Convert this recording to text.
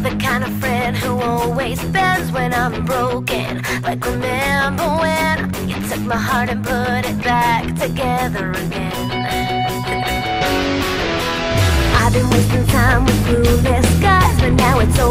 the kind of friend who always bends when I'm broken. Like remember when you took my heart and put it back together again. I've been wasting time with blueless skies, but now it's over.